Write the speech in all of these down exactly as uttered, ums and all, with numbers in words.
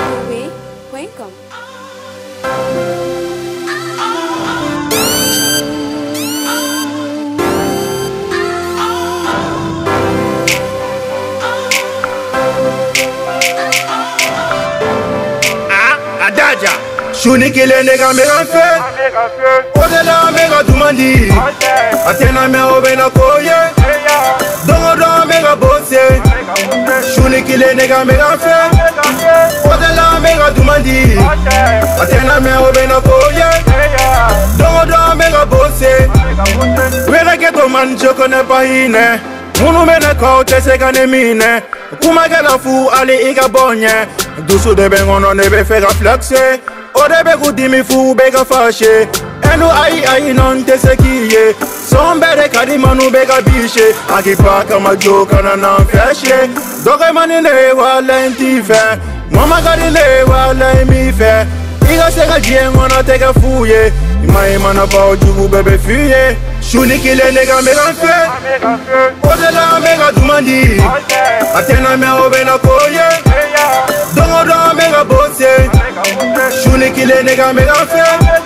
Away, welcome. Adaja, shuni kile nega mega fe, odela mega dumandi, atena me obena koye, dongo dongo mega bose, shuni kile nega mega fe, odela mega dumandi, atena me obena koye, dongo dongo mega bose, wera keto man joko ne pahine, munu mene kote seka ne mine, kumagela fu ali iga bonye. Dusu de bengono ne be fera flexe, o de be kudimi fu bega fashe. Enu ai ai non te sekiye, sombere kadi manu bega bishe. Aki paka majoka na nan feshe, doge mani ne wala intife, mama kadi ne wala imife. Iga sega jiengo na tega fuye, ima ima na pa ojugu bebe fuye. Shuni kile nega mega fe, o de la mega dumandi, atena me obe na koye. Dongo dongo mega bose, shuni kile nega mega fe,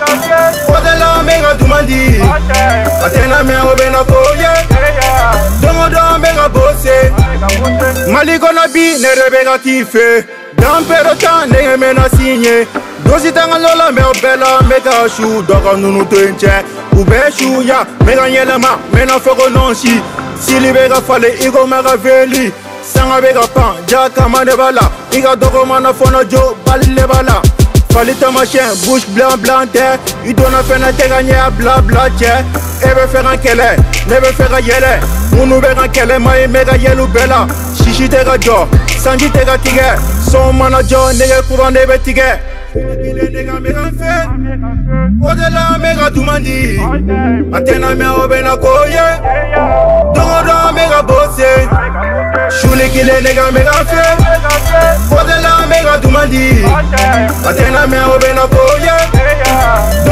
odela mega dumandi, atena me obe na koye. Dongo dongo mega bose, maliko na bi nere bega kife, dampero ta nege mena sinye. Dosi tanga lola me obela mega shu, doga nunu tenche, ube shu ya mega nyelema mena foko nonsi, sili bega fale igo mega veli. Sanga bega pan, jaka mane bala, iga dogo mana fono jo balle bala. Falita machin, bouche blanc blanc terre, il donne a faire un tegagné à bla bla tche. Ebe faire un kele, nebe faire un yele, munu bega kele mai mega yelu bela. Shishi tega jo, sanji tega tige, son mana jo nege kuran nebe tige. Kile nega mega fe, odela mega dumandi, atena me obena koye, dongo dongo mega bose. Shuli kile nega mega fe, odela mega dumandi, atena me obena koye.